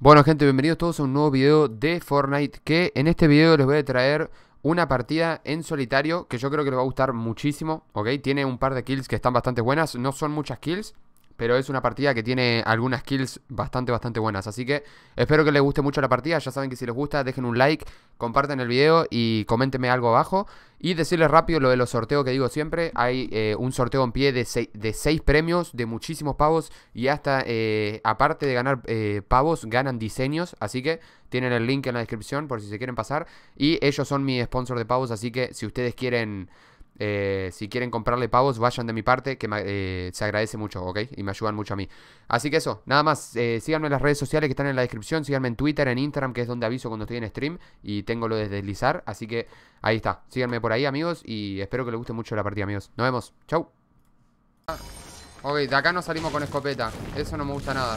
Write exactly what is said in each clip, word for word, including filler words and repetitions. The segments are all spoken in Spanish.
Bueno gente, bienvenidos todos a un nuevo video de Fortnite. Que en este video les voy a traer una partida en solitario que yo creo que les va a gustar muchísimo, ¿ok? Tiene un par de kills que están bastante buenas, no son muchas kills, pero es una partida que tiene algunas kills bastante, bastante buenas. Así que espero que les guste mucho la partida. Ya saben que si les gusta, dejen un like, compartan el video y coméntenme algo abajo. Y decirles rápido lo de los sorteos que digo siempre. Hay eh, un sorteo en pie de seis, de seis premios, de muchísimos pavos. Y hasta, eh, aparte de ganar eh, pavos, ganan diseños. Así que tienen el link en la descripción por si se quieren pasar. Y ellos son mi sponsor de pavos, así que si ustedes quieren... Eh, si quieren comprarle pavos, vayan de mi parte, que me, eh, se agradece mucho, ¿ok? Y me ayudan mucho a mí. Así que eso, nada más, eh, síganme en las redes sociales que están en la descripción. Síganme en Twitter, en Instagram, que es donde aviso cuando estoy en stream. Y tengo lo de deslizar, así que ahí está. Síganme por ahí, amigos, y espero que les guste mucho la partida, amigos. Nos vemos, chau. Ok, de acá no salimos con escopeta. Eso no me gusta nada.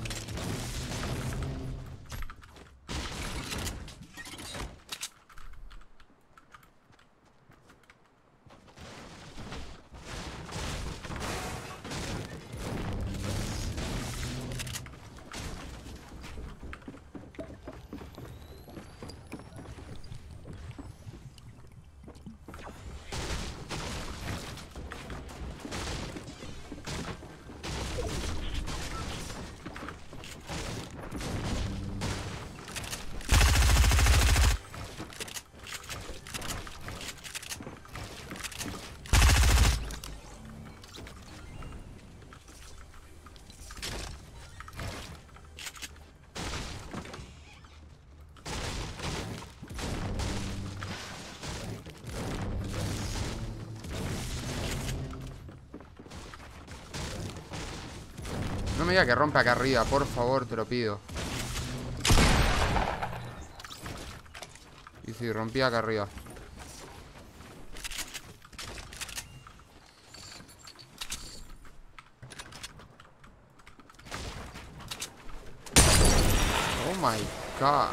No me diga que rompe acá arriba, por favor, te lo pido. Y si rompí acá arriba. Oh my god.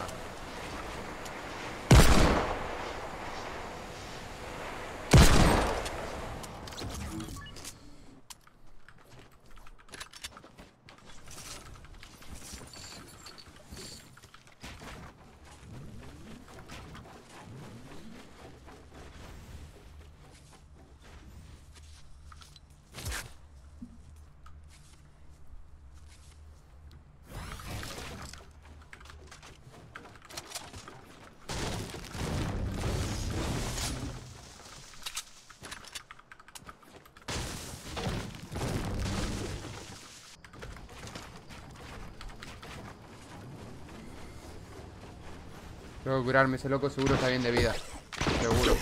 Tengo que curarme, ese loco seguro está bien de vida. Seguro.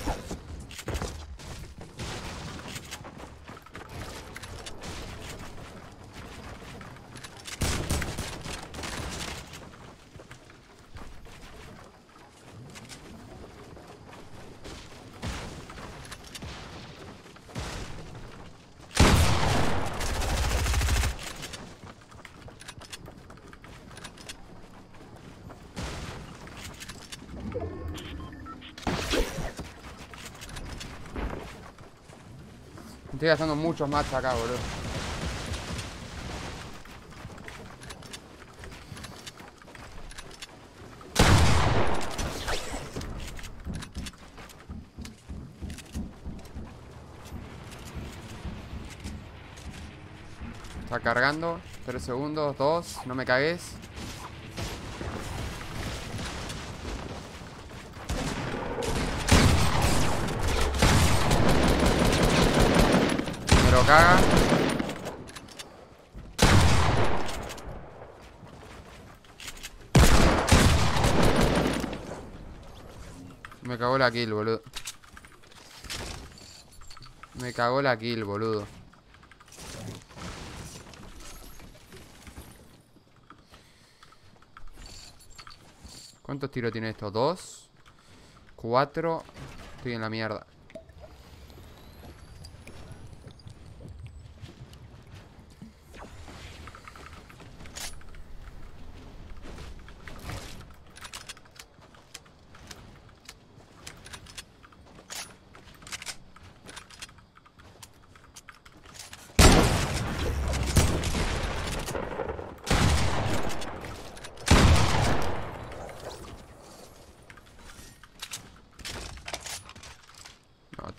Estoy gastando muchos mats acá, boludo. Está cargando. tres segundos, dos. No me cagues. Me lo caga. Me cagó la kill, boludo. Me cagó la kill, boludo. ¿Cuántos tiros tiene esto? Dos. Cuatro. Estoy en la mierda.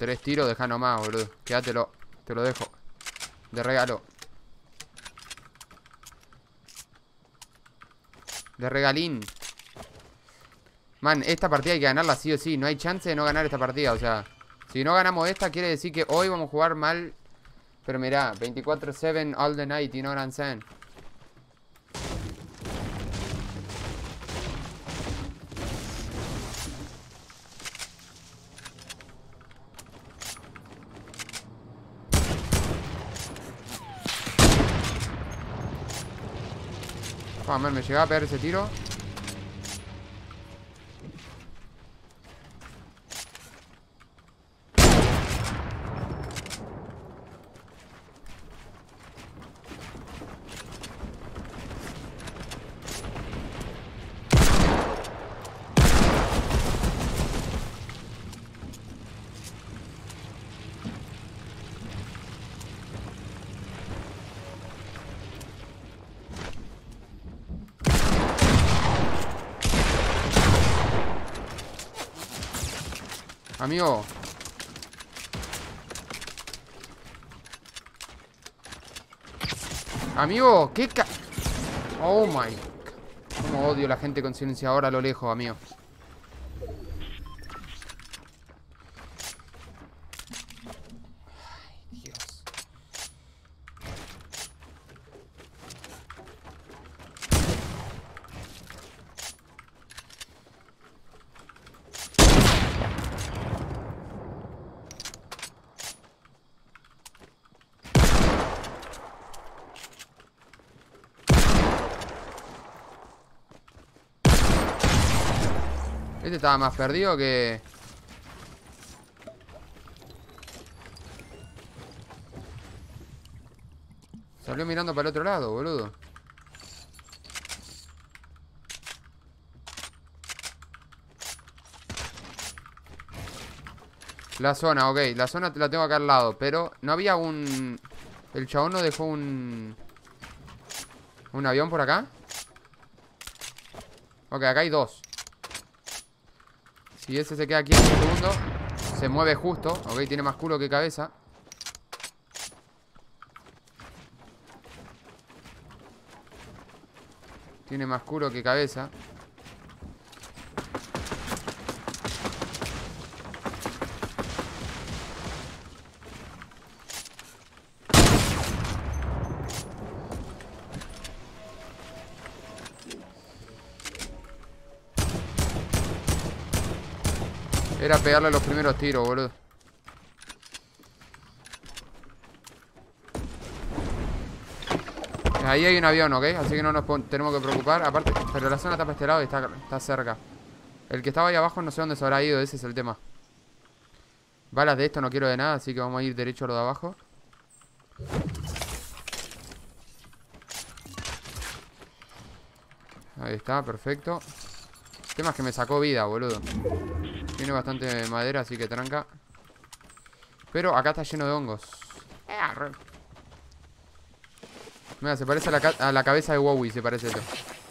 Tres tiros, deja nomás, boludo. Quédatelo. Te lo dejo. De regalo. De regalín. Man, esta partida hay que ganarla sí o sí. No hay chance de no ganar esta partida. O sea, si no ganamos esta, quiere decir que hoy vamos a jugar mal. Pero mirá, veinticuatro siete all the night, you know what I'm saying. Oh, man, me llegaba a pegar ese tiro. Amigo. Amigo, qué ca... Oh my... Como odio a la gente con silenciador a lo lejos, amigo. Ay, Dios. Este estaba más perdido que... Salió mirando para el otro lado, boludo. La zona, ok. La zona la tengo acá al lado. Pero no había un... El chabón no dejó un... ¿Un avión por acá? Ok, acá hay dos. Si ese se queda aquí en un segundo, se mueve justo. Ok, tiene más culo que cabeza. Tiene más culo que cabeza. Era pegarle los primeros tiros, boludo. Ahí hay un avión, ¿ok? Así que no nos tenemos que preocupar. Aparte, pero la zona está para este lado y está, está cerca. El que estaba ahí abajo no sé dónde se habrá ido. Ese es el tema. Balas de esto no quiero de nada, así que vamos a ir derecho a lo de abajo. Ahí está, perfecto. El tema es que me sacó vida, boludo. Tiene bastante madera, así que tranca. Pero acá está lleno de hongos. Mira, se parece a la, a la cabeza de Wowie, se parece esto.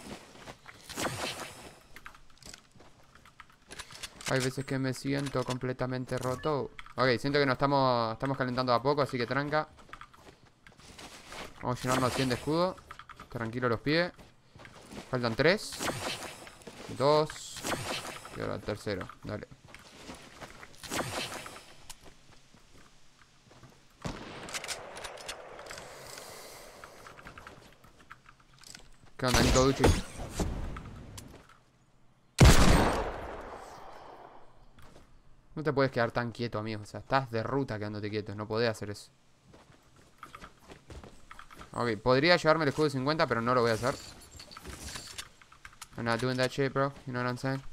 Hay veces que me siento completamente roto. Ok, siento que nos estamos, estamos calentando a poco, así que tranca. Vamos a llenarnos cien de escudo. Tranquilo los pies. Faltan tres. Dos. Y ahora el tercero, dale. ¿Qué onda, Nico Ducci? No te puedes quedar tan quieto, amigo. O sea, estás de ruta quedándote quieto. No podés hacer eso. Ok, podría llevarme el escudo de cincuenta, pero no lo voy a hacer. I'm not doing that shit, bro. You know what I'm saying?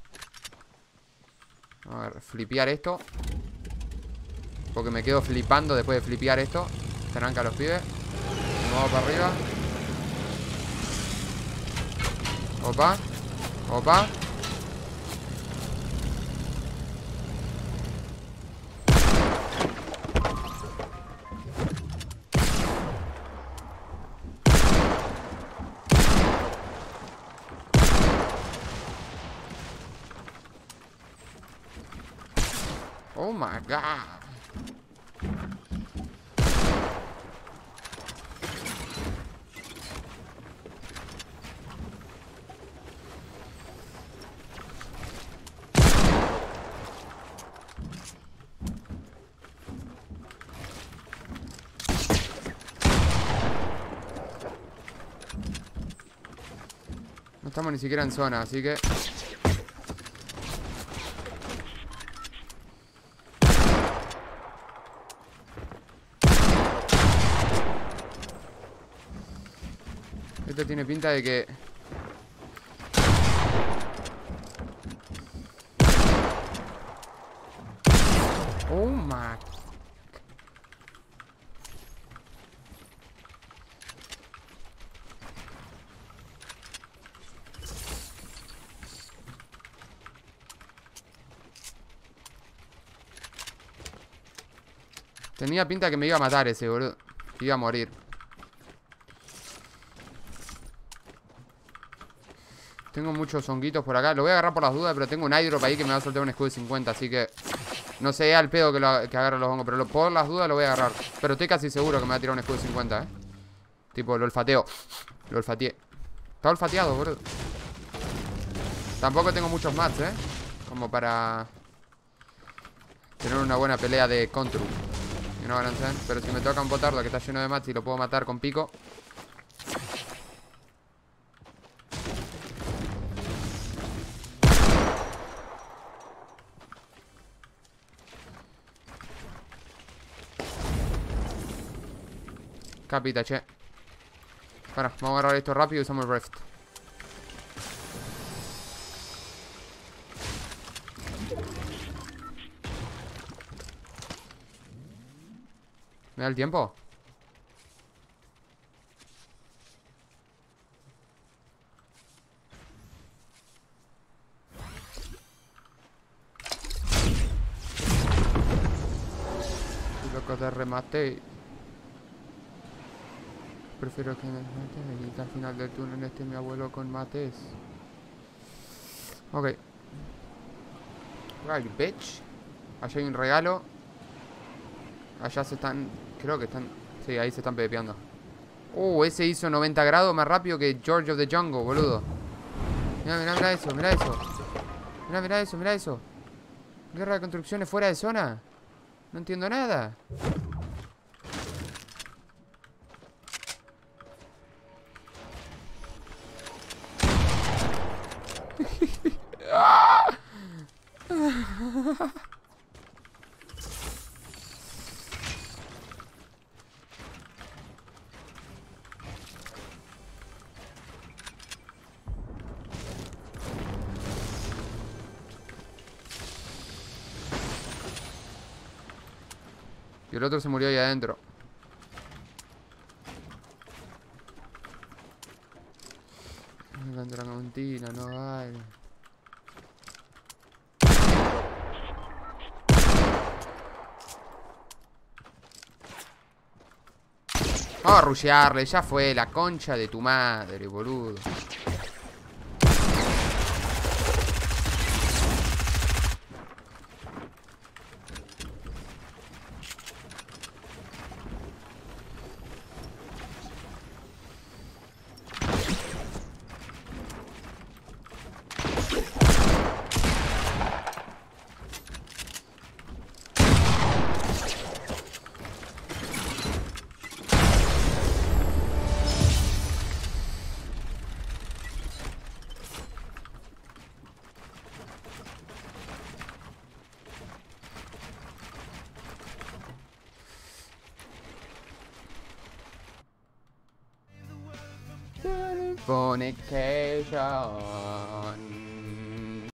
A ver, flipear esto. Porque me quedo flipando después de flipear esto. Tranca los pibes. Vamos para arriba. Opa. Opa. Oh my god. estamos ni siquiera en zona, así que... Esto tiene pinta de que... Oh my... Tenía pinta que me iba a matar ese, boludo. Que iba a morir. Tengo muchos honguitos por acá. Lo voy a agarrar por las dudas, pero tengo un airdrop ahí que me va a soltar un escudo de cincuenta. Así que no sé al pedo que, lo, que agarre los hongos. Pero lo, por las dudas lo voy a agarrar. Pero estoy casi seguro que me va a tirar un escudo de cincuenta, eh. Tipo, lo olfateo. Lo olfateé. Está olfateado, boludo. Tampoco tengo muchos mats, eh. Como para tener una buena pelea de control. Y no balancean. Pero si me toca un botardo que está lleno de mats y lo puedo matar con pico. Capita, che. Para, vamos a agarrar esto rápido y usamos el Rift. ¿Me da el tiempo? Y loco, te rematé. Prefiero que en el mate y que al final del túnel esté mi abuelo con mates. Ok. Right, bitch. Allá hay un regalo. Allá se están... Creo que están... Sí, ahí se están pepeando. Uh, ese hizo noventa grados más rápido que George of the Jungle, boludo. Mirá, mirá, mirá eso, mirá eso. Mirá, mirá eso, mirá eso. Guerra de construcciones fuera de zona. No entiendo nada. Y el otro se murió ahí adentro. La Tramontina, no vale. Vamos a rushearle, ya fue la concha de tu madre, boludo. Fornication.